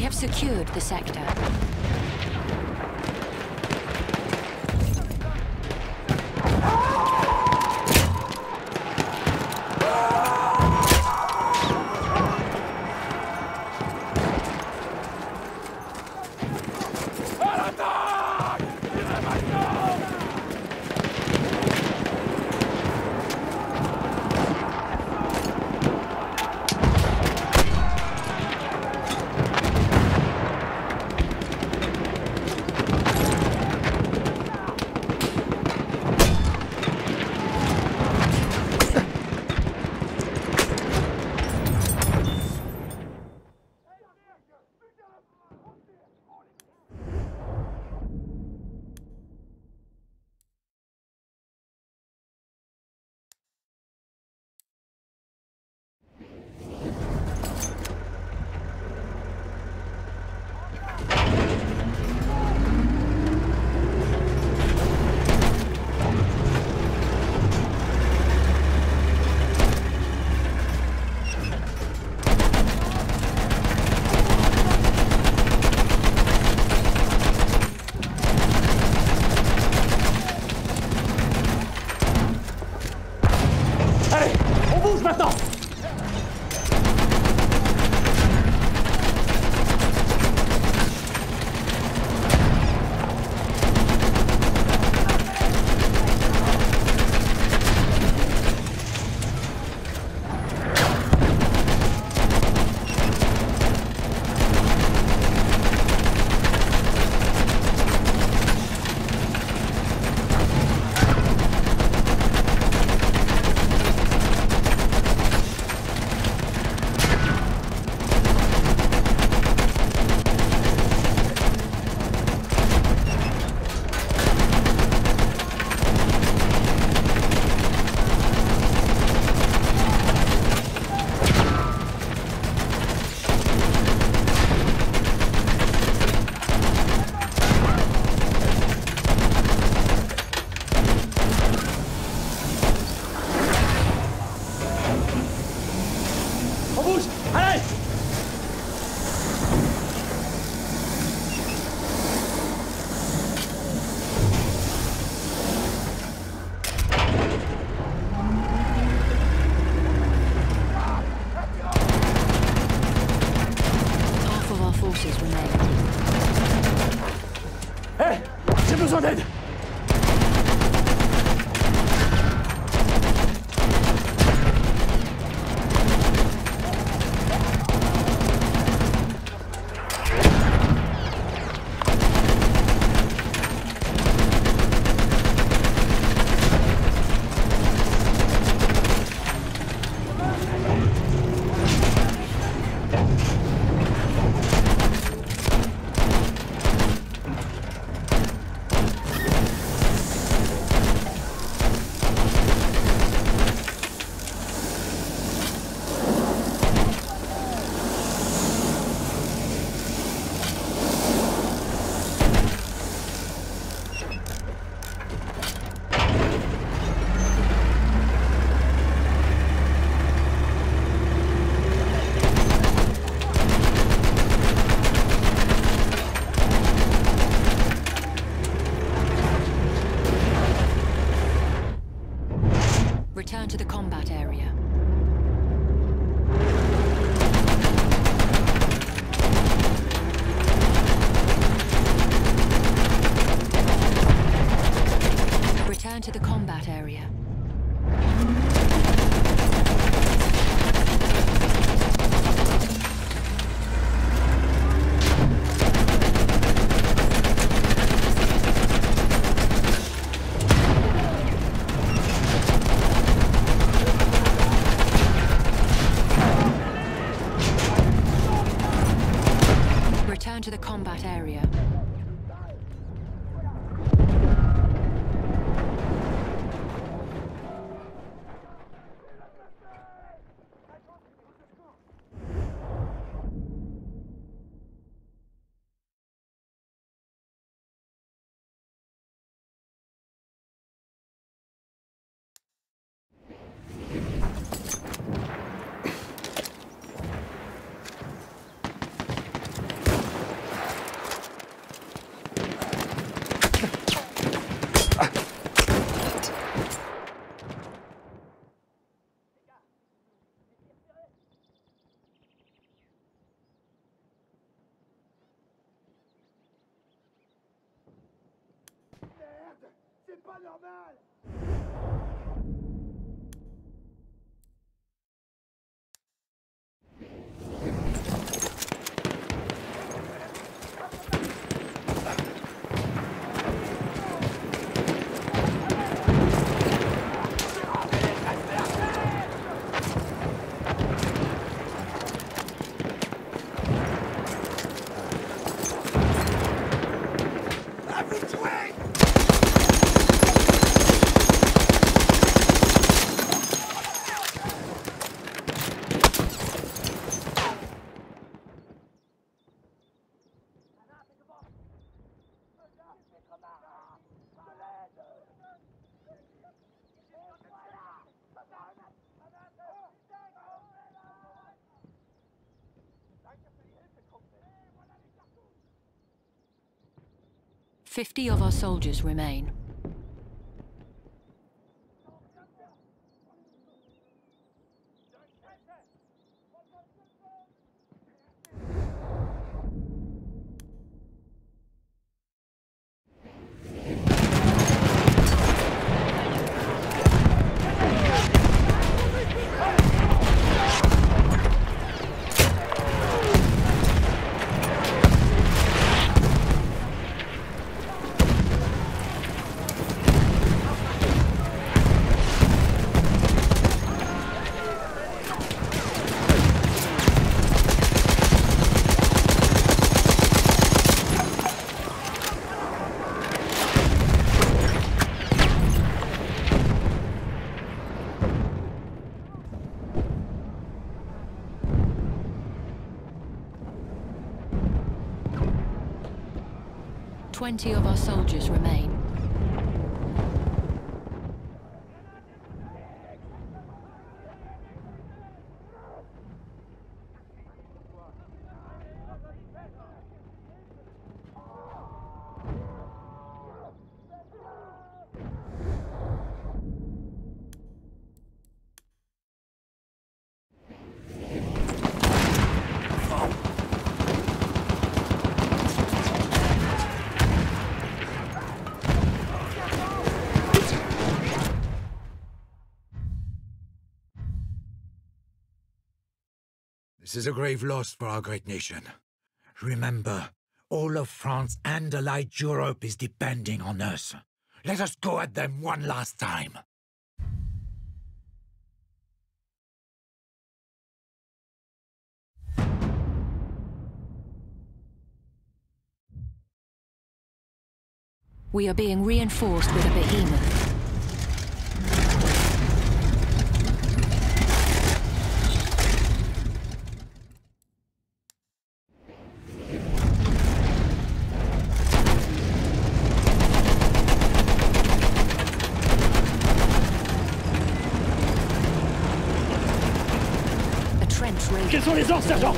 have secured the sector. Return to the combat area. Return to the combat area. Return to the combat area. 50 of our soldiers remain. Twenty of our soldiers remain. This is a grave loss for our great nation. Remember, all of France and allied Europe is depending on us. Let us go at them one last time. We are being reinforced with a behemoth. Quels sont les ordres, sergent?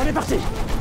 On est parti!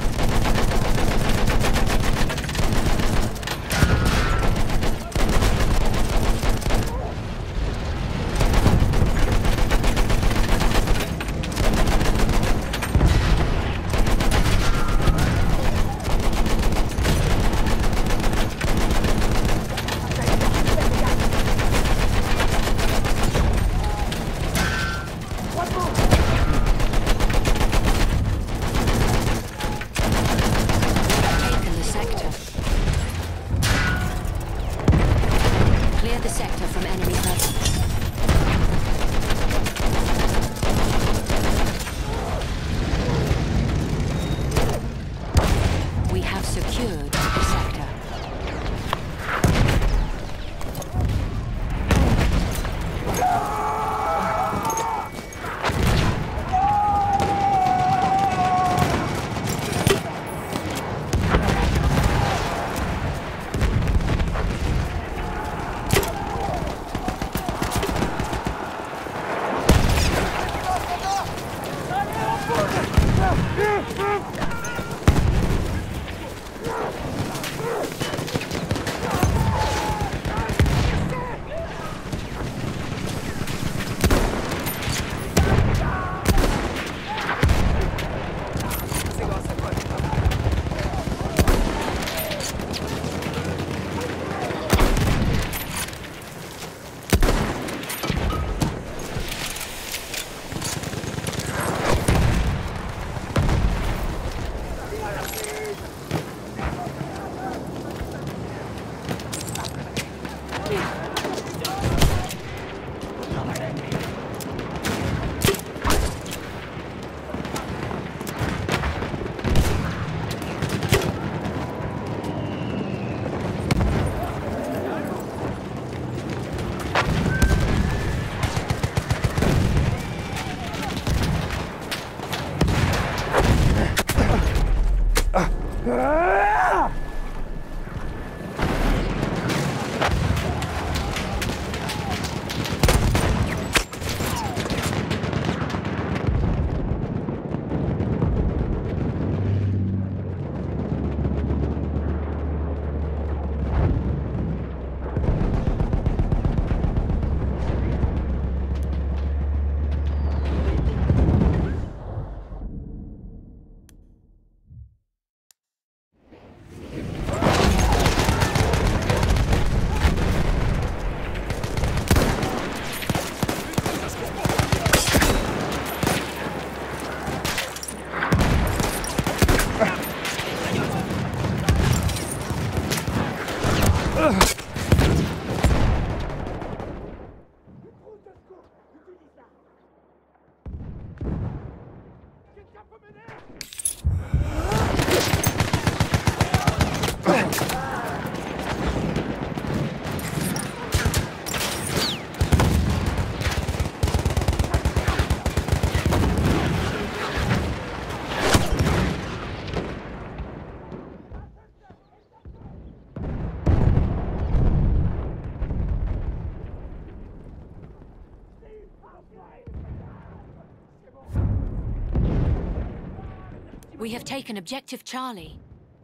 We have taken Objective Charlie.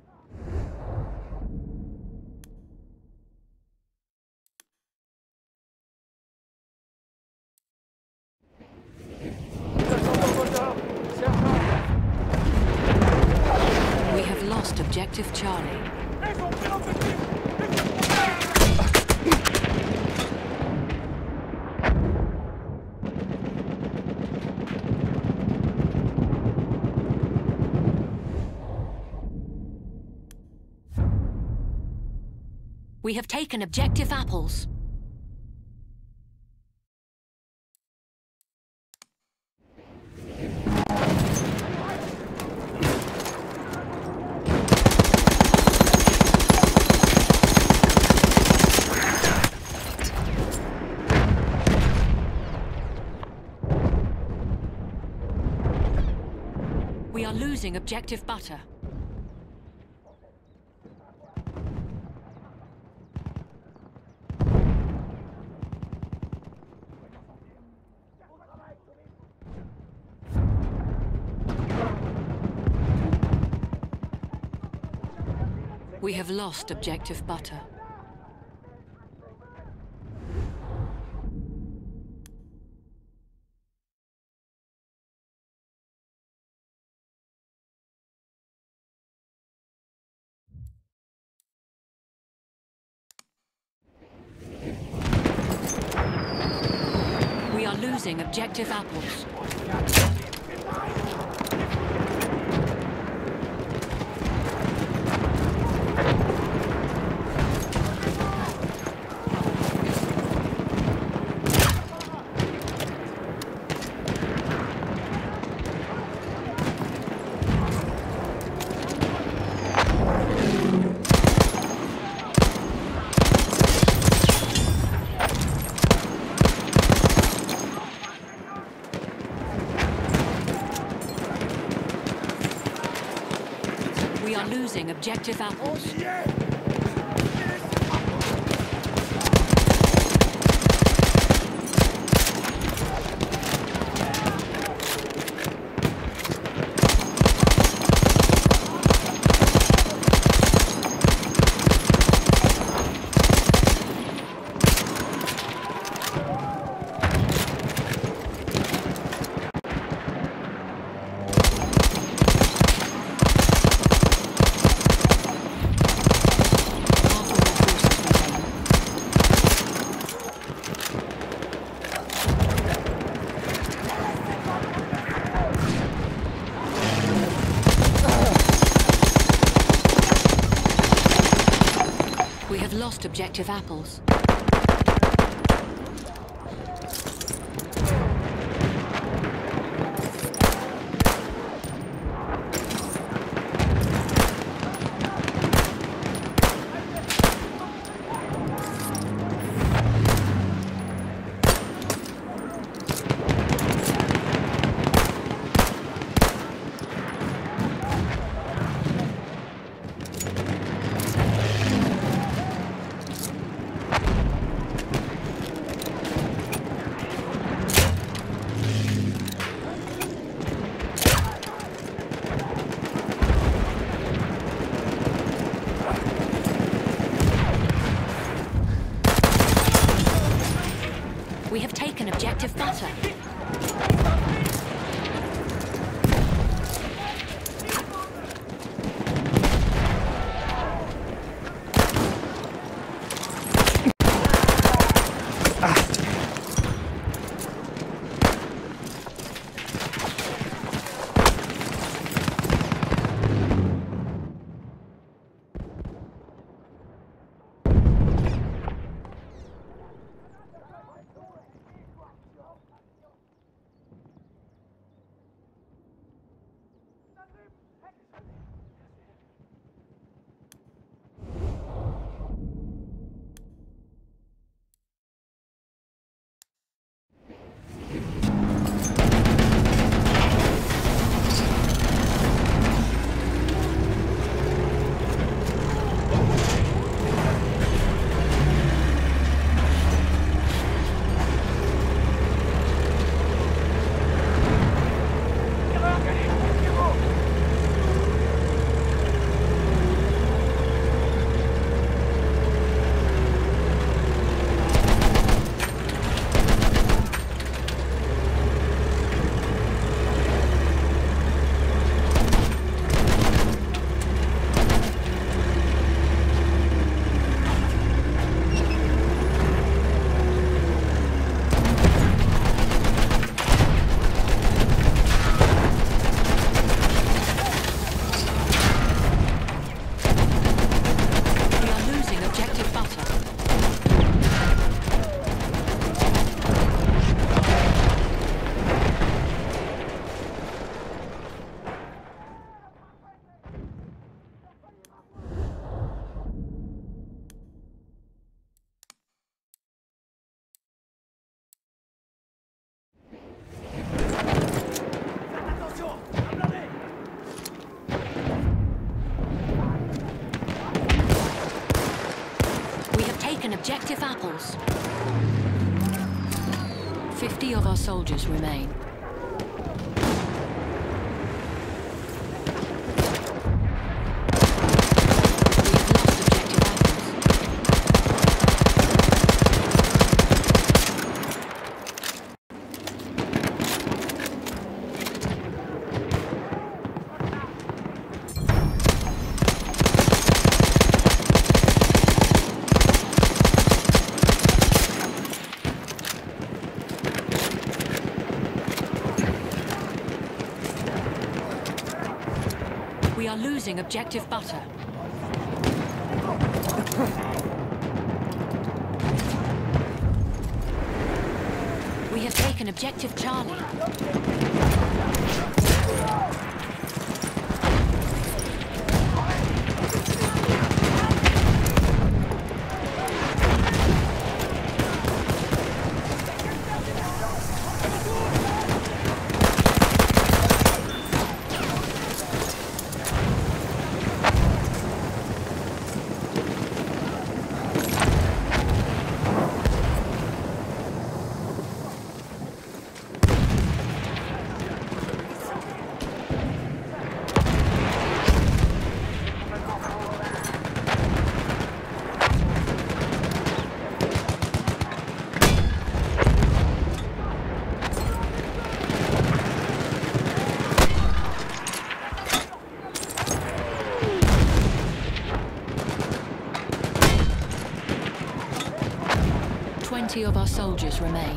We have lost Objective Charlie. We have taken Objective Apples. We are losing Objective Butter. We have lost objective butter. We are losing objective apples. We are losing objective apples. We have lost objective apples. We have taken objective butter. Objective apples. 50 of our soldiers remain. We've are losing objective butter. We have taken objective Charlie. Of our soldiers remain.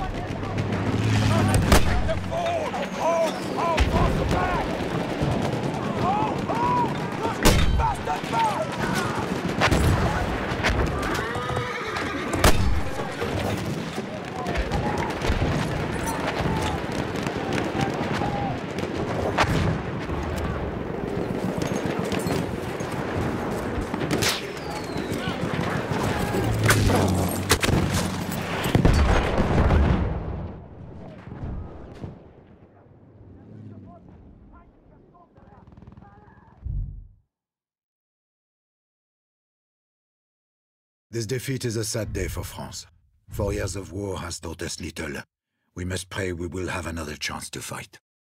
This defeat is a sad day for France. 4 years of war has taught us little. We must pray we will have another chance to fight.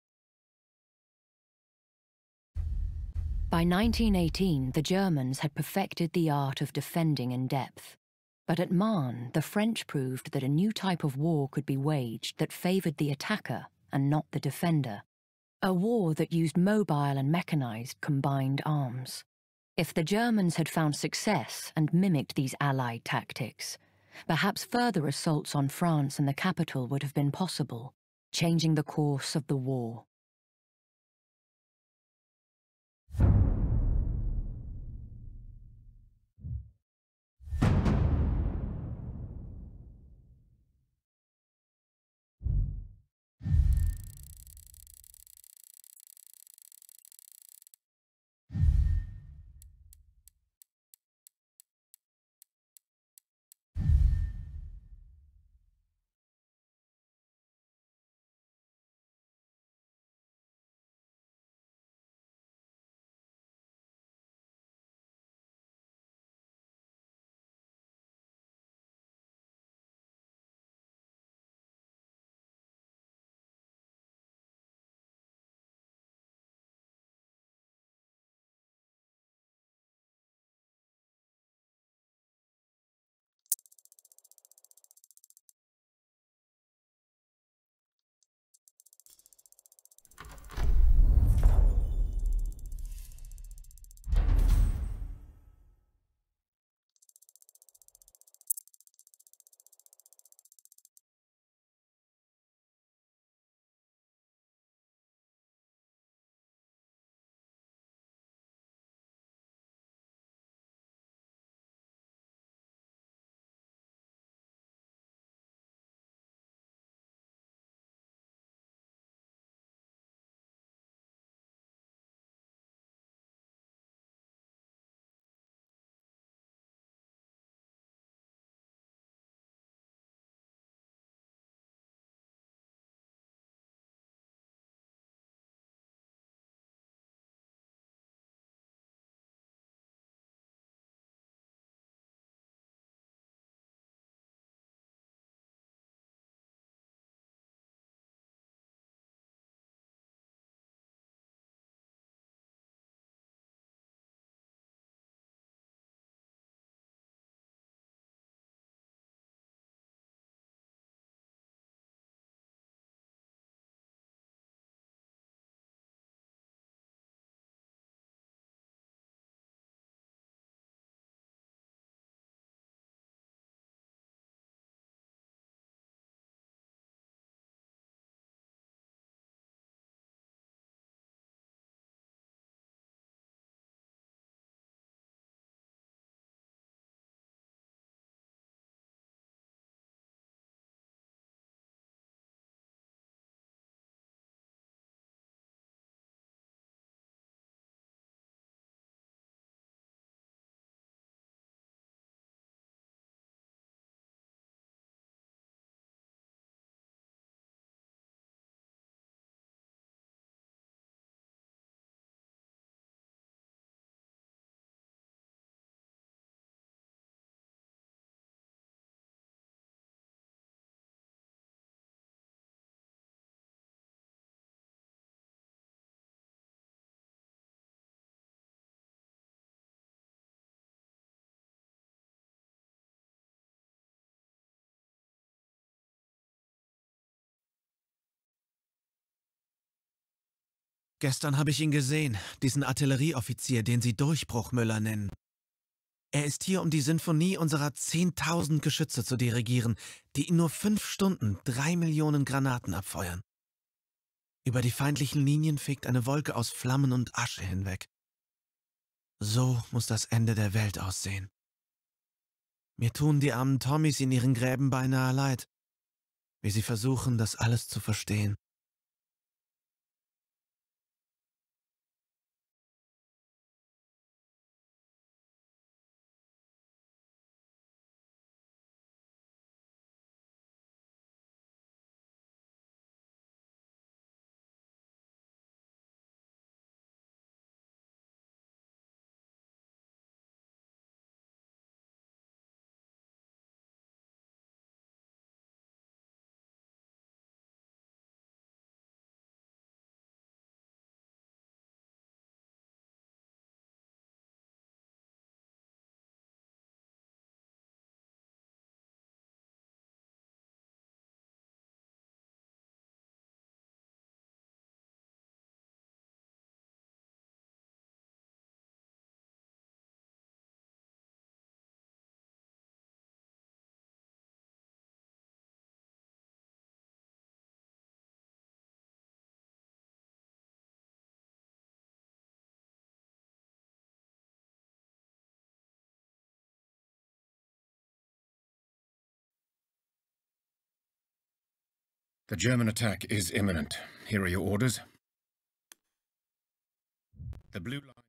By 1918, the Germans had perfected the art of defending in depth. But at Marne, the French proved that a new type of war could be waged that favored the attacker and not the defender. A war that used mobile and mechanized combined arms. If the Germans had found success and mimicked these Allied tactics, perhaps further assaults on France and the capital would have been possible, changing the course of the war. Gestern habe ich ihn gesehen, diesen Artillerieoffizier, den Sie Durchbruchmüller nennen. Er ist hier, um die Sinfonie unserer 10.000 Geschütze zu dirigieren, die in nur 5 Stunden 3 Millionen Granaten abfeuern. Über die feindlichen Linien fegt eine Wolke aus Flammen und Asche hinweg. So muss das Ende der Welt aussehen. Mir tun die armen Tommys in ihren Gräben beinahe leid, wie sie versuchen, das alles zu verstehen. The German attack is imminent. Here are your orders. The blue line...